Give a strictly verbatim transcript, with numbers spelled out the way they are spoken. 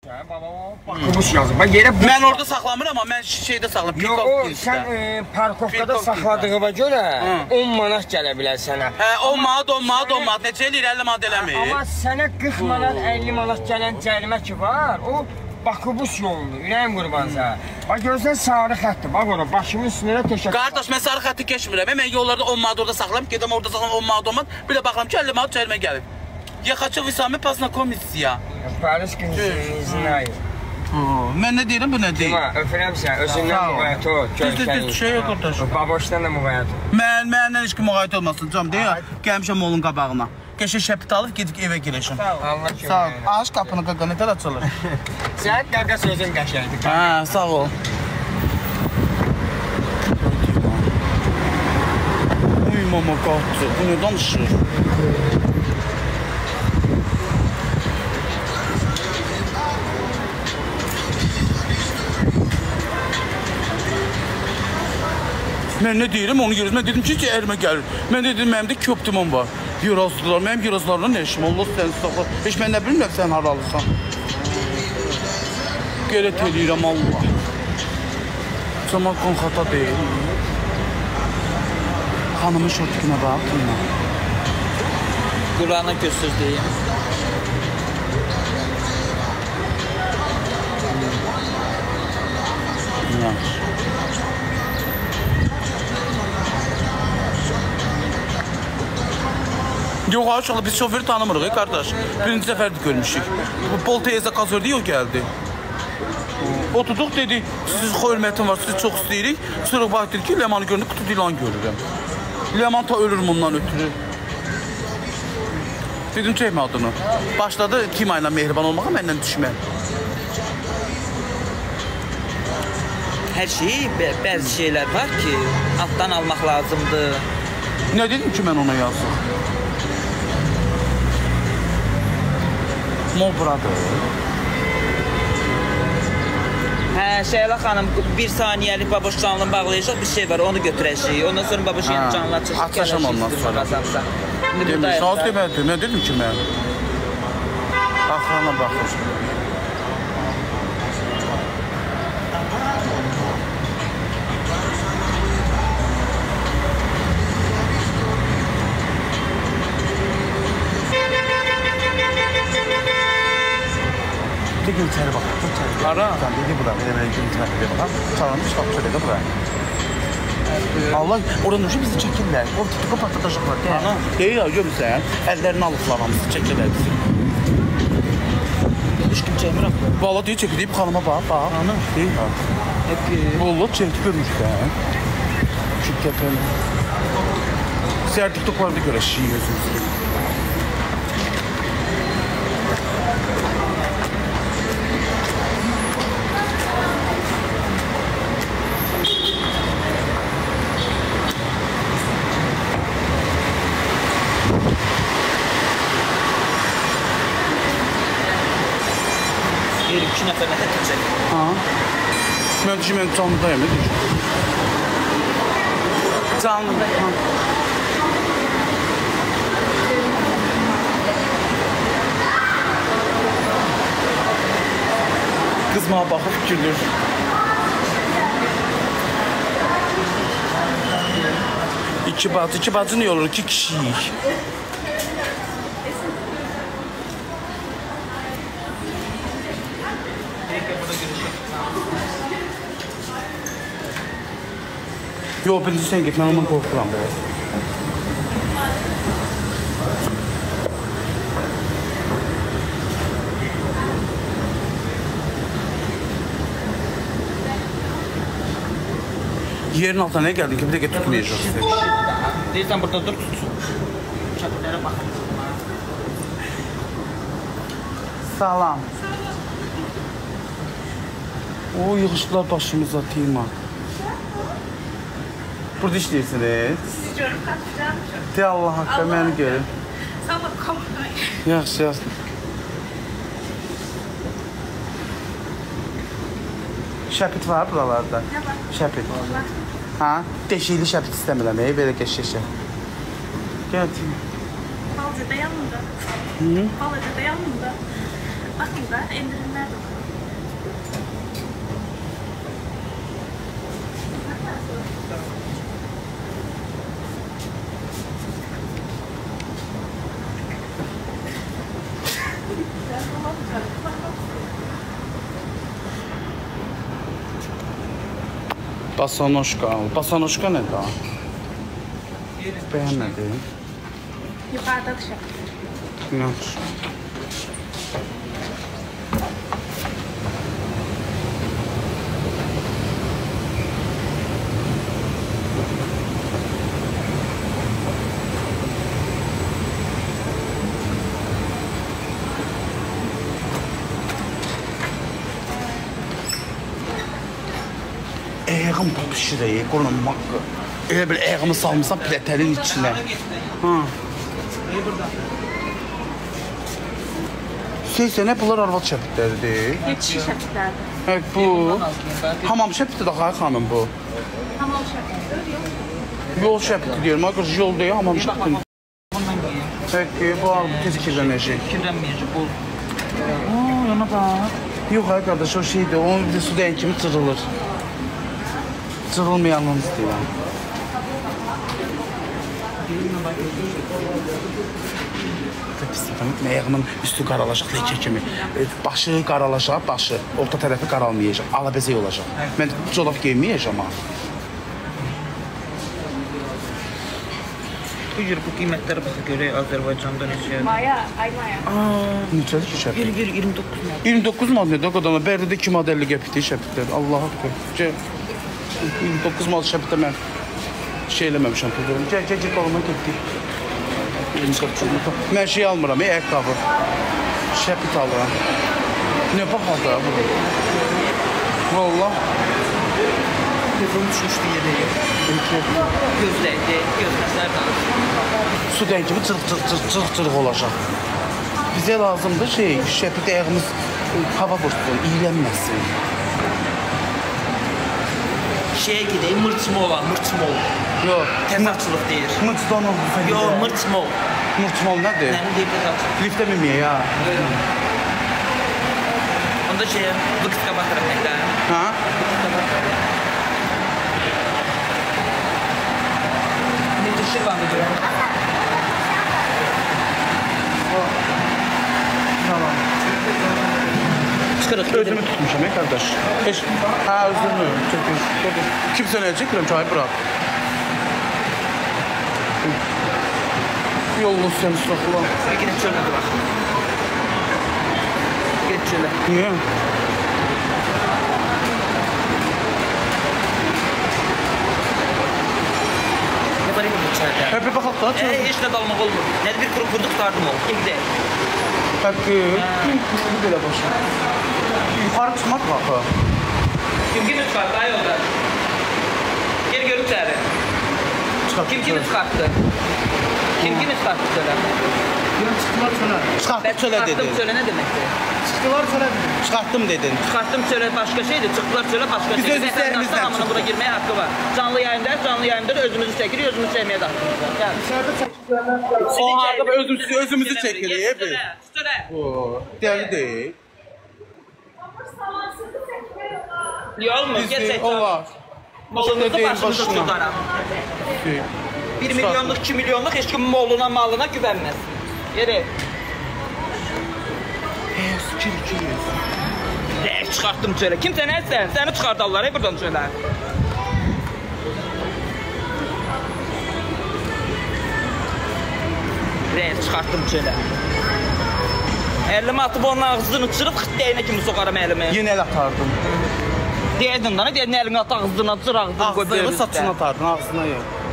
Bakılmış yazım. Mən orada saxlamıram, amma mən şeydə saxlamıram. Yox, o sən parkovkada saxladığına görə on manat gələ bilər sənə. Hə, on manat, on manat, on manat. Necə eləyir, əlli manat eləmir. Amma sənə qırx manat, əlli manat gələn cərimə ki var, o Bakıbus yolundur, ürəyim qurbansa. Bax, görürsən sarı xətdir, bax ora, başımın üstünə təşəkkür. Qardaş, mən sarı xətti keçmirəm. Mən yollarda on manat orada saxlayam, gedəm orada saxlayam on manat, on manat. Bir də baxıram ki, əlli manat cərimə gəlib. Я хочу вы sami познакомиться. По-русски не знаю. Mən nə deyirəm, bu nə deyir? Öpürəm sən, özündən müğayət ol. Düz, düz, düz, şey yox, qardaş. Baboşdan da müğayət ol. Mən, məndən heç ki müğayət olmasın, cam deyil. Gəlmişəm molun qabağına. Qəşə şəpit alıb, gedib evə girəşəm. Sağ ol, Allah kömək. Sağ ol. Aç qapını, qaqa, nə qədər açılır? Sən qaqa sözün qəşəkdir. Hə, sağ ol. Uy, mama qatdı, bu nə danışır? Mən nə deyirəm, onu görürüz. Mən dedim ki, ərimə gəlir. Mən dedim, mənim də köptümüm var. Yorazdılar, mənim yorazlarla nə işim? Allah səni saxlar. Heç mən nə bilmirəm, sən hara alırsan. Qeyrət eləyirəm, Allah. Camakon xata deyil. Xanımın şortikine bax, bundan. Qurana göstür deyim. Yaxşı. Yox, aşağı biz şoförü tanımırıq, qardaş. Birinci səfərdir görmüşük. Bu Pol teyzə qazördü, yox gəldi. Oturduq, dedi, siz hörmətin var, sizi çox istəyirik. Sonra bax, dedi ki, Lemanı göründü, qutu dilan görürəm. Leman ta ölür bundan ötürü. Dedim, çəkmə adını. Başladı Kima ilə mehriban olmağa, məndən düşmək. Hər şey, bəzi şeylər var ki, altdan almaq lazımdır. Nə dedim ki, mən ona yazdım? Mol buradır. Hə, Şəhla xanım, bir saniyəlik baboş canlını bağlayacaq bir şey var, onu götürəcəyik. Ondan sonra baboş yeni canlı açacaq. Açacam ondan sonra. Demiş, az demədim, nə dedim ki mən? Axrana baxır. Bir gün içeri bak. Hara? Dedi bura, bir de böyle gün içeri bir bakalım. Çalanmış bak şöyle de bura. Allah, oranın ucu bizi çəkirlər. O tutuqu patlatacaqlar. Ana, deyir ya, görürsən, əllərini alıblar hamısı, çəkirlər bizi. Heç kim çəkmirəm. Valla deyir, çəkir, deyib xanıma bax, bax. Ana, deyir ya. Valla çəkir görmüşlər. Şirkətən. Səhər TikToklarda görə şiir gözümüzü. İki nəfər nə təkəcək? Ha. Mən düşün, mən canlıdayım, nə düşün? Canlıda, ha. Qız mənə baxıb gülür. İki bacı, iki bacı ne olur? İki kişiyik. Yox, birinci sən get, mən ondan qorxuram biraz. Yerin altına nə gəldin ki, bir dəqiqə tutmayacaq. Deyirsən, burada dur, tutsun. Çəplərə baxın. Salam. O, yığışdılar başımıza, Tima. Burada işləyirsiniz? Sizi görüb qatacağım. De Allah haqqı, məni görün. Sağ ol, komutay. Yaxşı, yaxşı. Şəpit var buralarda? Nə var? Şəpit. Var. Ha? Deşikli şəpit istəmirəm, ey, belə qəşəşə. Gəl, Tima. Balcıda yanında. Hı? Balcıda yanında. Bakın da, endirimlər var. Basanoşka al. Basanoşka ne daha? Beğenmedim. Yukarıda dışarı. Yaxşı. Ayağım papışırı, qolum haqqı. Elə bir ayağımı salmışsam plətərin içinə. Ha. Şey, ne bunlar arvad şəbitləridir? Yetişi şəbitlərdir. Hə, bu. Hamam şəbiti də xay xanım bu. Hamam şəbitlər. Yol şəbiti deyirəm, ağır yol deyil, hamam şəbiti. Hə, bu tez kirlənəcək. Kirlənməyəcək, bol. Oo, yana bax. Yox, ay qardaş, o şeydir, onun bir su dəyin kimi cırılır. Cırılmayanını istəyirəm. Ayağımın üstü qaralaşaq, ləkə kimi. Başı qaralaşaq, başı. Orta tərəfi qaralmayacaq, alabəzək olacaq. Mən corab geyməyəcəm ha. Buyur, bu qiymətlərə baxı görək Azərbaycanda neçə? Maya, ay Maya. Neçədir ki şəbit? Gel, gel, iyirmi doqquz manat. iyirmi doqquz manat nədir o qadana? Bərdə iki manat əlli qəpikdir şəbitlər. Allah haqqı. iyirmi doqquz manat şəbitdə mən şey eləməmişəm. Gəl, gəl, gəl, qalama getdik. Mən şey almıram, ayaqqabı. Şəbit alıram. Ne baxar da bu? Valla. Gözüm düşmüşdü yerəyə. Gözləydi, gözləslər danışır. Su dəyin kimi cırıq-cırıq olacaq. Bizə lazımdır şey, şəbit ayağımız hava boşluğun, iyilənməsin. Şeyə gedək, mırçmol var, mırçmol. Yox. Təzatçılıq deyir. Mırçdan oldu. Yox, mırçmol. Mırçmol nədir? Mənim deyib təzatçılıq. Liftə minməyək ha. Onda şeyə, vıqıtka batırım nəkdə. Ha? Vıqıtka batırım. Ne düşür bandı görəm? Tamam. Çıxırıq, Özümü tutmuşam, ey qardaş. Heç, hə, özümü. Kimsə nə çəkirəm, çayı bırak. Yolunu sən saxla. Gedib çölə bax. Gedib çölə. Niyə? Ne var bu çayda? Hə, bir baxaq da, Ee, çöl. heç nə dalmaq olmur. Nədir bir qrup vurduq, dardım ol. Gidək. Haqqı, bu belə başa. Yuxarı çıxmaq baxı. Kim kimi çıxarttı, ay yolda? Gel görüb səni. Kim kimi çıxarttı? Kim kimi çıxarttı çölə? Çıxdılar çölə. Çıxartdım çölə dedin. Çıxarttım çölə nə deməkdir? Çıxdılar çölə dedin. Çıxartdım dedin. Çıxarttım çölə başqa şeydir, çıxdılar çölə başqa Biz şeydir. öz istəyimizlə Hamının bura girməyə haqqı var. Canlı yayında, canlı yayında da özümüzü çəkirik, özümüzü çəkməyə də haqqımız var. Gəl. O harda özümüzü, özümüzü çəkirik, ebi. Çölə. O, dəli deyil. Niyə olmur? Gəl Biz çək. o var. Malımızı Deyim, başımıza başına. tutarım. Bir milyonluq, iki milyonluq heç kimin moluna, malına güvənməz. Yeri. Rəy çıxartdım çölə. Kimsə nəsən? Səni çıxardarlar, ey buradan çölə. Rəy çıxartdım çölə. Əlimi atıb onun ağzını çırıb xıttəyinə kimi soxaram əlimi. Yenə əl atardım. Deyəydin dana, deyəydin əlini at ağzına, çır ağzını qoy Ağzını saçına atardın, ağzına yox.